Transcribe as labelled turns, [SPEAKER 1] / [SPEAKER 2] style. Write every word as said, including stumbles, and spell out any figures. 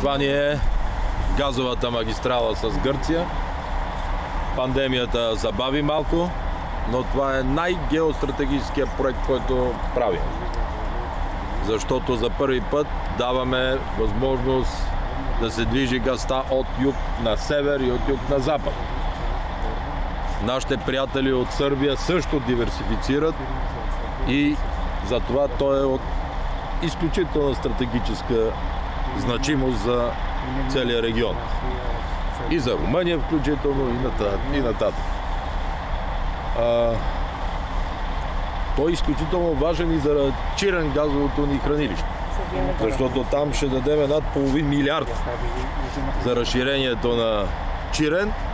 [SPEAKER 1] Това ни е газовата магистрала с Гърция. Пандемията забави малко, но това е най-геостратегическият проект, който правим. Защото за първи път даваме възможност да се движи газта от юг на север и от юг на запад. Нашите приятели от Сърбия също диверсифицират и затова той е от изключителна стратегическа значимост за целия регион. И за Румъния включително, и нататък. А, той е изключително важен и за Чирен газовото ни хранилище. Защото там ще дадем над половин милиард за разширението на Чирен